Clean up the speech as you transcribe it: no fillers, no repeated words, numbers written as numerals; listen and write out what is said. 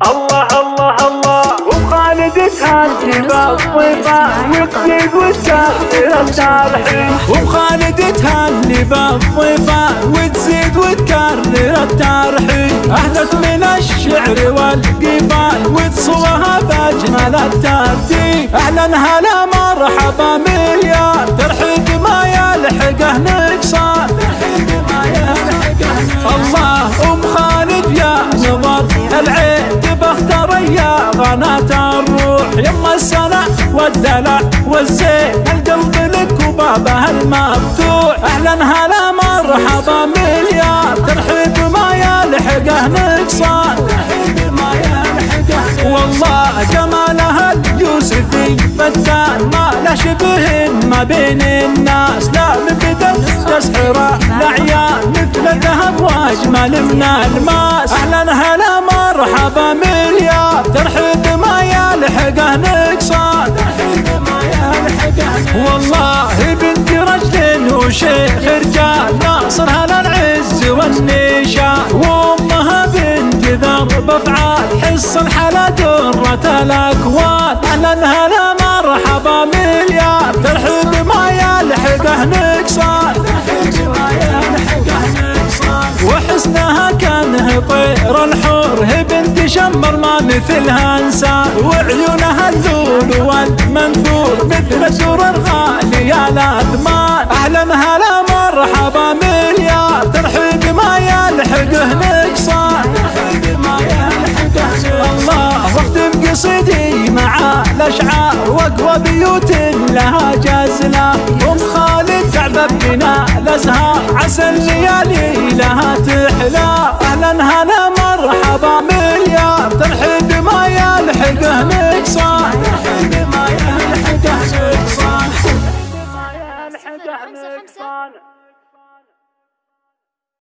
الله الله الله وخالد تهدي بالضيفة وتزيد وتكرر الترحيب وخالد تهني بالضيفة وتزيد وتكرر الترحيب أهلت من الشعر والقفال وتصوها بأجمل الترتيب أهلا هلا مرحبا مليار ترحيب ما يلحقه نقصان الله خالد يا نظر العيد باختر يا غناة الروح يما السنة والدلع والزين القلب لك وبابه المفتوح أهلا هلا مرحبا مليار ترحيب ما يلحقه نقصان والله جمالها اليوسفي فتان ما له شبه ما بين الناس لا من بدت تسحر الأعيان مثل الذهب واجمل من الماس اهلا هلا مرحبا مليار ترحيب ما يلحقه نقصان والله بنت رجل وشيخ رجال ناصر هلا العز والنشان وامها بنت ذرب افعال حص الحلا درة الاكوان اهلا هلا مرحبا مليار ترحيب ما يلحقه نقصان وحسنها كانه طير الحور هي بنت شمر ما مثلها انسان وعيونها اللول والمنثور مثل الدور الغالية الاثمان اهلا هلا مرحبا مليار ترحيب ما يلحقه نقصان الله واختم قصيدي مع الاشعار واقوى بيوت لها جزله ام خالد تعبب بنا الازهار عسى الليالي لها تحلى اهلا هلا مرحبا مليار ترحيب ما يلحقه نقصان